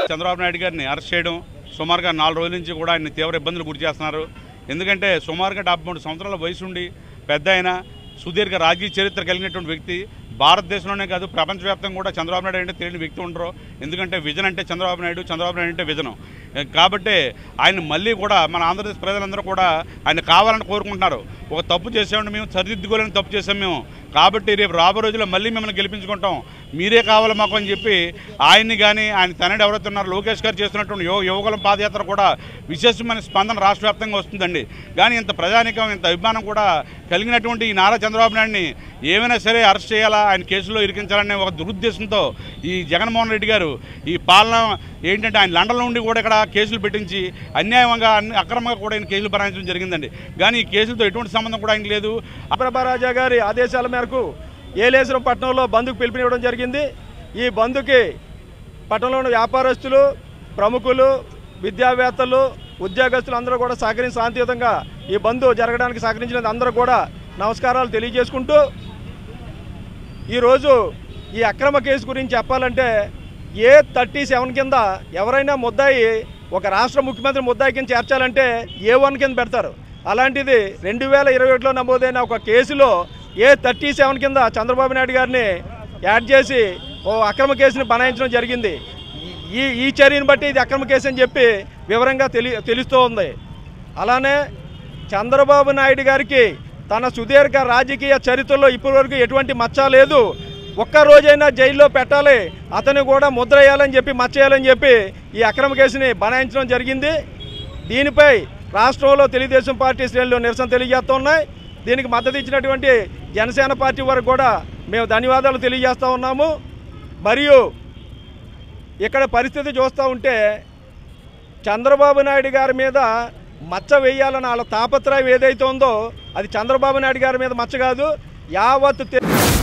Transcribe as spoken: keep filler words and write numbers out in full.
చంద్రబాబు నాయుడు గారిని అరెస్ట్ చేయడం సుమారుగా నాలుగు రోజుల నుంచి కూడా ఆయన తీవ్ర ఇబ్బందులు గురి చేస్తున్నారు. ఎందుకంటే సుమారుగా డెబ్బై మూడు సంవత్సరాల వయసు ఉండి పెద్ద అయిన సుదీర్ఘ రాజకీయ చరిత్ర కలిగినటువంటి వ్యక్తి, భారతదేశంలోనే కాదు ప్రపంచవ్యాప్తంగా కూడా చంద్రబాబు నాయుడు అంటే తెలియని వ్యక్తి ఉండరు. ఎందుకంటే విజన్ అంటే చంద్రబాబు నాయుడు, చంద్రబాబు నాయుడు అంటే విజనం. కాబట్టి ఆయన మళ్ళీ కూడా మన ఆంధ్రప్రదేశ్ ప్రజలందరూ కూడా ఆయన కావాలని కోరుకుంటున్నారు. ఒక తప్పు చేసామంటే మేము సరిదిద్దుకోలేని తప్పు చేసాం మేము, కాబట్టి రేపు రాబో రోజుల్లో మళ్ళీ మిమ్మల్ని గెలిపించుకుంటాం, మీరే కావాలి మాకు అని చెప్పి ఆయన్ని కానీ ఆయన తనడు ఎవరైతే ఉన్నారో లోకేష్ గారు చేస్తున్నటువంటి యువ యువకులం పాదయాత్ర కూడా విశేషమైన స్పందన రాష్ట్ర వ్యాప్తంగా వస్తుందండి. కానీ ఇంత ప్రజానికం ఇంత అభిమానం కూడా కలిగినటువంటి ఈ నారా చంద్రబాబు నాయుడిని ఏమైనా సరే అరెస్ట్ చేయాలా, ఆయన కేసులో ఇరికించాలనే ఒక దురుద్దేశంతో ఈ జగన్మోహన్ రెడ్డి గారు ఈ పాలన ఏంటంటే ఆయన లండన్లో ఉండి కూడా ఇక్కడ కేసులు పెట్టించి అన్యాయంగా అన్ని అక్రమంగా కూడా ఆయన కేసులు బనాయించడం జరిగిందండి. కానీ ఈ కేసులతో ఎటువంటి సంబంధం కూడా ఆయనకు లేదు. అప్రభారాజా గారి ఆదేశాల మేరకు ఏలేశ్వరం పట్టణంలో బంద్కు పిలుపునివ్వడం జరిగింది. ఈ బంద్కి పట్టణంలోని వ్యాపారస్తులు, ప్రముఖులు, విద్యావేత్తలు, ఉద్యోగస్తులు అందరూ కూడా సహకరించి శాంతియుతంగా ఈ బంద్ జరగడానికి సహకరించిన అందరూ కూడా నమస్కారాలు తెలియజేసుకుంటూ, ఈరోజు ఈ అక్రమ కేసు గురించి చెప్పాలంటే ఏ థర్టీ సెవెన్ కింద ఎవరైనా ముద్దాయి ఒక రాష్ట్ర ముఖ్యమంత్రి ముద్దాయి కింద చేర్చాలంటే ఏ వన్ కింద పెడతారు. అలాంటిది రెండు వేల ఇరవై ఒకటిలో నమోదైన ఒక కేసులో ఏ థర్టీ సెవెన్ కింద చంద్రబాబు నాయుడు గారిని యాడ్ చేసి ఓ అక్రమ కేసుని బనాయించడం జరిగింది. ఈ ఈ చర్యను బట్టి ఇది అక్రమ కేసు అని చెప్పి వివరంగా తెలి తెలుస్తూ ఉంది. అలానే చంద్రబాబు నాయుడు గారికి తన సుదీర్ఘ రాజకీయ చరిత్రలో ఇప్పటివరకు ఎటువంటి మచ్చ లేదు. ఒక్కరోజైనా జైల్లో పెట్టాలి, అతను కూడా ముద్ర వేయాలని చెప్పి మచ్చ వేయాలని చెప్పి ఈ అక్రమ కేసుని బనాయించడం జరిగింది. దీనిపై రాష్ట్రంలో తెలుగుదేశం పార్టీ శ్రేణులు నిరసన తెలియజేస్తూ ఉన్నాయి. దీనికి మద్దతు ఇచ్చినటువంటి జనసేన పార్టీ వరకు కూడా మేము ధన్యవాదాలు తెలియజేస్తూ ఉన్నాము. మరియు ఇక్కడ పరిస్థితి చూస్తూ ఉంటే చంద్రబాబు నాయుడు గారి మీద మచ్చ వేయాలని వాళ్ళ తాపత్రయం ఏదైతే ఉందో అది చంద్రబాబు నాయుడు గారి మీద మచ్చ కాదు, యావత్